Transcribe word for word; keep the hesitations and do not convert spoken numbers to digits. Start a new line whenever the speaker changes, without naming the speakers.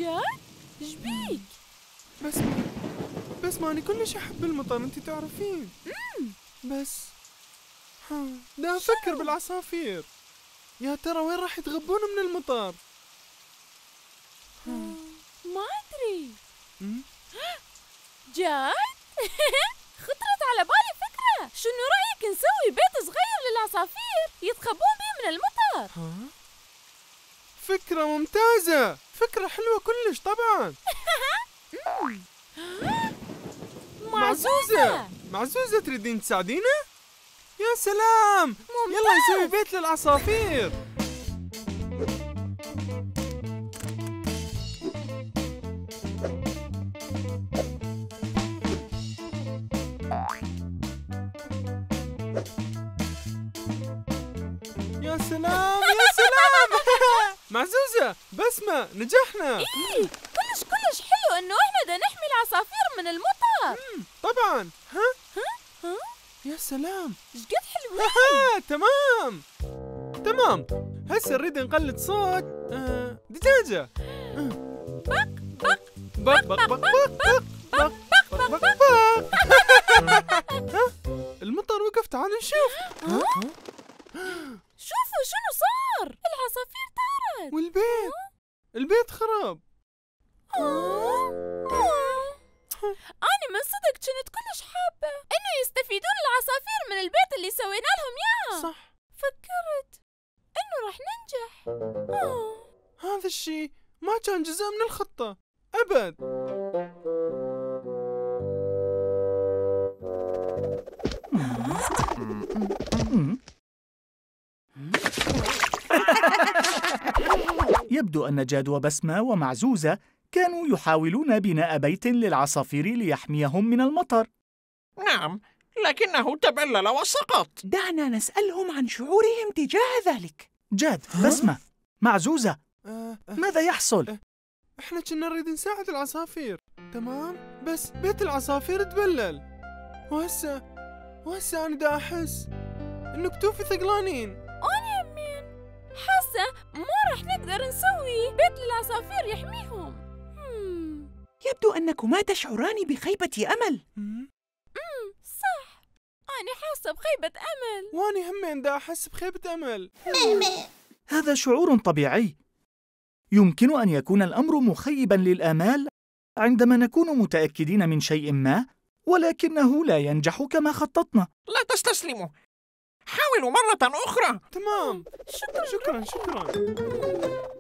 جد؟ ايش بيك؟
بس بس ماني كلش أحب المطر، أنت تعرفين. بس ها دا أفكر بالعصافير، يا ترى وين راح يتغبون من المطر؟
ما أدري.
مم؟
جد؟ خطرت على بالي فكرة، شنو رأيك نسوي بيت صغير للعصافير يتخبون به من المطر؟
ها؟ فكرة ممتازة، فكرة حلوة كلش طبعا. معزوزة معزوزة تريدين تساعدينا؟ يا سلام،
ممتاز.
يلا نسوي بيت للعصافير. يا سلام يا سلام. معزوزة، بسمة، نجحنا.
إيه، كلش كلش حلو إنه إحنا بدنا نحمي العصافير من المطر.
مم، طبعا. ها؟
ها؟ ها؟
يا سلام.
إيش قد حلوين.
ها تمام تمام. هسه نريد نقلد صوت آه دجاجة.
بق بق
بق بق بق بق بق بق بق بق. ها؟ المطر وقف، تعال نشوف. ها؟
شوفوا شنو صار، العصافير طارت.
والبيت البيت خرب.
أنا من صدق كنت كلش حابة إنه يستفيدون العصافير من البيت اللي سوينا لهم إياه.
صح.
فكرت إنه راح ننجح. آه.
هذا الشيء ما كان جزء من الخطة أبد.
يبدو أن جاد وبسمة ومعزوزة كانوا يحاولون بناء بيت للعصافير ليحميهم من المطر.
نعم، لكنه تبلل وسقط.
دعنا نسألهم عن شعورهم تجاه ذلك.
جاد، بسمة، معزوزة،
آه آه
ماذا يحصل؟
احنا كنا نريد نساعد العصافير، تمام؟ بس بيت العصافير تبلل، وهسه وهسه أنا دا أحس إنه كتوفي ثقلانين.
أنا يمين حاسة ما راح نقدر نسوي بيت للعصافير يحميهم. هم.
يبدو أنكما تشعران بخيبة أمل.
مم؟
امم صح، أنا حاسة بخيبة أمل.
واني همين دا أحس بخيبة أمل.
هذا شعور طبيعي. يمكن أن يكون الأمر مخيباً للآمال عندما نكون متأكدين من شيء ما، ولكنه لا ينجح كما خططنا.
لا تستسلموا، حاولوا مرة أخرى.
تمام.
شكراً
شكراً شكراً.